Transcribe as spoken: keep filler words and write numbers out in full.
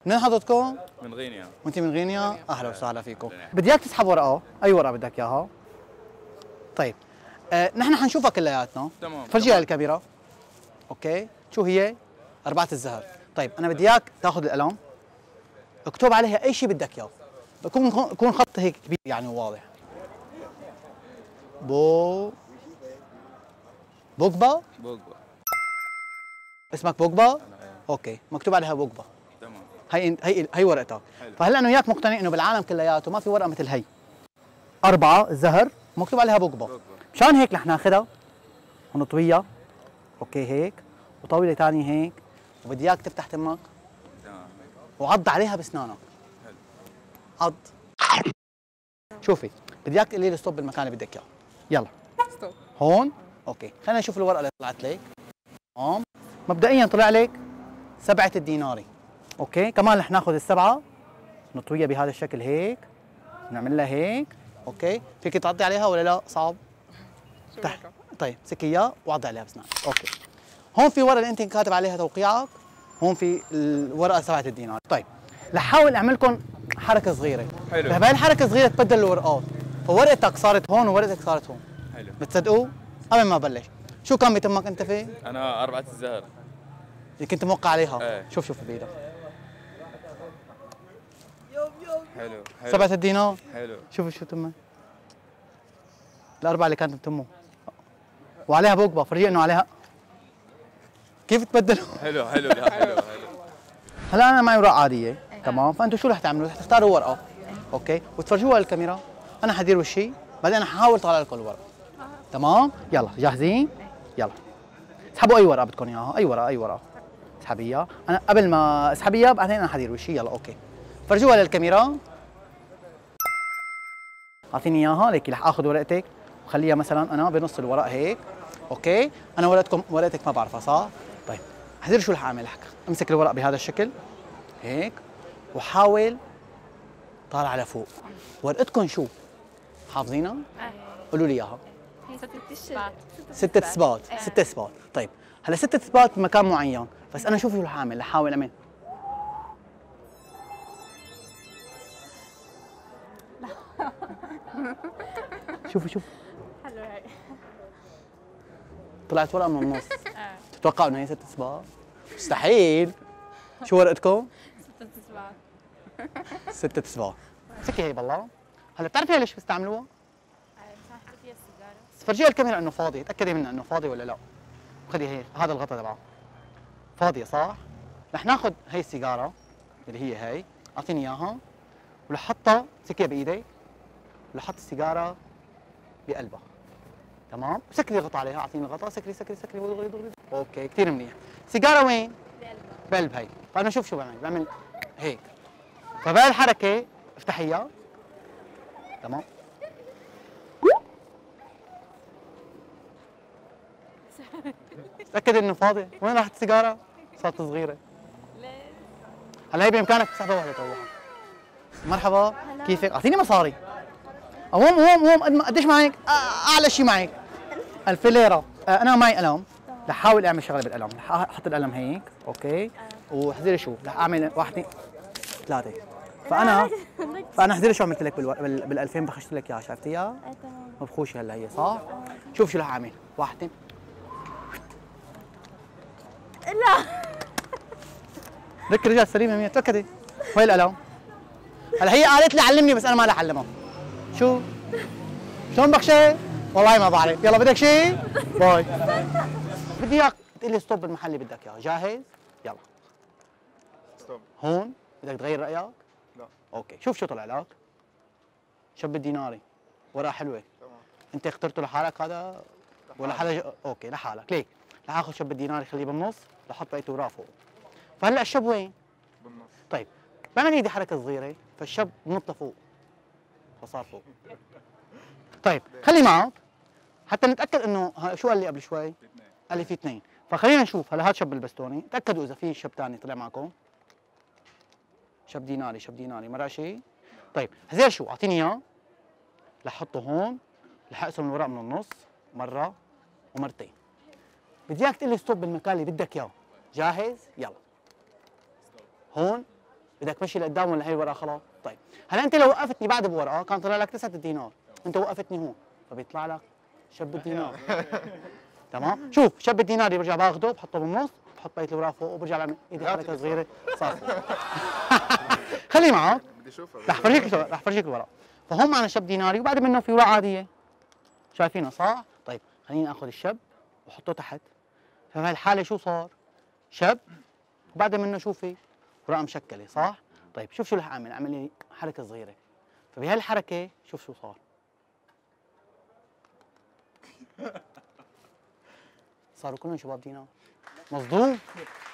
منين حضرتكم؟ من غينيا. وانت من غينيا؟ اهلا وسهلا فيكم. بدي اياك تسحب ورقه، اي ورقه بدك اياها؟ طيب آه، نحن حنشوفها كلياتنا. تمام. فرجيها للكاميرا. اوكي، شو هي؟ أربعة الزهر. طيب أنا بدي إياك تاخذ القلم، اكتب عليها أي شيء بدك إياه، يكون يكون خط هيك كبير يعني وواضح. بو بوجبا؟ بوجبا. اسمك بوجبا؟ اوكي، مكتوب عليها بوجبا. تمام. هي هي هي ورقتك. حلو. فهلا انا وياك مقتنع انه بالعالم كلياته ما في ورقه مثل هي. أربعة الزهر مكتوب عليها بوجبا. مشان هيك رح ناخذها ونطويها. اوكي هيك، وطاوله ثانيه هيك، وبدي اياك تفتح تمك. تمام. وعض عليها باسنانك. حلو. عض. شوفي، بدي اياك تقولي لي ستوب بالمكان اللي بدك اياه. يلا. ستوب. هون؟ اوكي، خلينا نشوف الورقه اللي طلعت لك. تمام. مبدئيا طلع لك سبعة الديناري. اوكي، كمان رح ناخذ السبعه نطويها بهذا الشكل هيك، نعمل لها هيك. اوكي، فيك تعضي عليها ولا لا؟ صعب؟ تحت. طيب سكي اياه وعضي عليها بسنانك. اوكي. هون في ورقه اللي انت كاتب عليها توقيعك، هون في الورقه سبعة الدينار. طيب رح احاول اعمل لكم حركه صغيره. حلو. بهي الحركه الصغيره تبدل الورقات، فورقتك صارت هون وورقتك صارت هون. حلو. بتصدقوا؟ قبل ما ابلش، شو كان بيتمك انت فيه؟ انا أربعة الزهر. اللي كنت موقع عليها. ايه. شوف شوف بايدك. حلو. حلو. سبعة الدينار. حلو. شوف شو تمك. الأربعة اللي كانت بتمه. وعليها بوجبا، فرجيه إنه عليها. كيف تبدلوا؟ حلو حلو. لا حلو حلو. هلا أنا معي ورقة عادية، تمام؟ فأنتوا شو رح تعملوا؟ رح تختاروا ورقة، أوكي؟ وتفرجوها للكاميرا، أنا حدير وشي، بعدين أنا ححاول طالع لكم الورقة. تمام؟ يلا جاهزين؟ يلا. اسحبوا أي ورقة بدكم إياها، أي ورقة أي ورقة. اسحبيها، أنا قبل ما اسحبيها بعدين أنا حدير وشي، يلا أوكي. فرجوها للكاميرا. اعطيني اياها، ليكي رح اخذ ورقتك وخليها مثلا انا بنص الورق هيك، اوكي؟ انا ورقتكم ورقتك ما بعرفها صح؟ طيب حذر شو رح اعمل؟ امسك الورق بهذا الشكل هيك وحاول طالع لفوق. ورقتكم شو؟ حافظينها؟ قولوا لي اياها. ستة اصبات. ستة اصبات، ستة اصبات، طيب هلا ستة اصبات بمكان معين، بس انا شوف شو رح اعمل؟ رح احاول اعمل شوفوا شوفوا. حلو هي. طلعت ورقة من النص. تتوقعوا انه هي ست اصبع؟ مستحيل. شو ورقتكم؟ ستة اصبات. ستة اصبع. سكي هي بالله. هلا بتعرفي ليش بيستعملوها؟ مشان احط فيها السيجارة. فرجيها الكاميرا انه فاضي، تأكدي منها انه فاضي ولا لا. خذي هي، هذا الغطاء تبعه. فاضية صح؟ رح ناخذ هي السيجارة اللي هي هي، اعطيني اياها ورح احطها، سكيها بايدي ورح احط السيجارة بقلبها. تمام؟ سكري الغطاء عليها، اعطيني الغطاء، سكري سكري سكري دغري دغري. اوكي كثير منيح. سيجاره وين؟ بقلبها. بقلب هي. فانا شوف شو بعمل، بعمل هيك. فبهي الحركه افتحيها. تمام؟ تاكد انه فاضي، وين راحت السيجاره؟ صارت صغيره. ليش؟ هلا هي بامكانك تسحبها ولا تروحها. مرحبا، كيفك؟ اعطيني مصاري. قوم قوم قوم، قد ما- قديش معك؟ آه، اعلى شيء معك ألف ليرة. آه، أنا معي قلم، رح أحاول أعمل شغلة بالقلم، رح أحط القلم هيك، أوكي؟ وحذري شو؟ رح أعمل واحد اثنين ثلاثة. فأنا فأنا حذري شو عملت لك بالور... بال بال ألفين بخشت لك إياها، شايفتيها؟ ايه تمام. مبخوشة هلا هي صح؟ شوف شو رح أعمل، واحد اثنين. لا. ركي رجال سليمة مية، تأكدي. وين القلم؟ هلا هي قالت لي علمني بس أنا ما رح أعلمها. شو؟ شلون بخشة؟ والله ما بعرف، يلا بدك شيء؟ باي. بدي اياك تقول لي ستوب بالمحل اللي بدك اياه، جاهز؟ يلا. ستوب. هون بدك تغير رأيك؟ لا. اوكي، شوف شو طلع لك. شاب الديناري، ورقة حلوة. تمام. انت اخترته لحالك هذا؟ ولا حدا ج... اوكي لحالك، ليك رح اخذ شاب الديناري خليه بالنص، رح احط بقيته وراه فوق. فهلا الشاب وين؟ بالنص. طيب، بعمل ايدي حركة صغيرة، فالشاب نط لفوق. فصار فوق. طيب، خلي معك حتى نتاكد انه ها- شو قال لي قبل شوي؟ اثنين. قال لي في اثنين، فخلينا نشوف. هلا هذا شاب البستوني، تاكدوا اذا في شاب ثاني طلع معكم. شاب ديناري، شاب ديناري، مرق شيء؟ طيب، هذول شو؟ اعطيني اياه. رح احطه هون، رح اقسم الورق من النص مره ومرتين. بدي اياك تقول لي ستوب بالمكان اللي بدك اياه. جاهز؟ يلا. هون بدك تمشي لقدام ولا هي الورقه خلاص؟ طيب هلا انت لو وقفتني بعد بورقه كان طلع لك تسعة دينار، انت وقفتني هون فبيطلع لك شب الدينار. تمام؟ شوف شب الدينار برجع باخده بحطه بالنص، بحط بقيه الاوراق فوق وبرجع بعمل ايدي حركه صغيره صار فوق. خليه معك بدي اشوفها. رح فرجيك رح فرجيك الورق. فهم معنا شب ديناري وبعد منه في ورقه عاديه شايفينها صح؟ طيب خليني اخذ الشب واحطه تحت. ففي هالحاله شو صار؟ شب وبعد منه شو في؟ ورقه مشكله صح؟ طيب شوف شو رح اعمل، اعمل لي حركه صغيره. فبهالحركه شوف شو صار. صاروا كلهم شباب دينار. مصدوم؟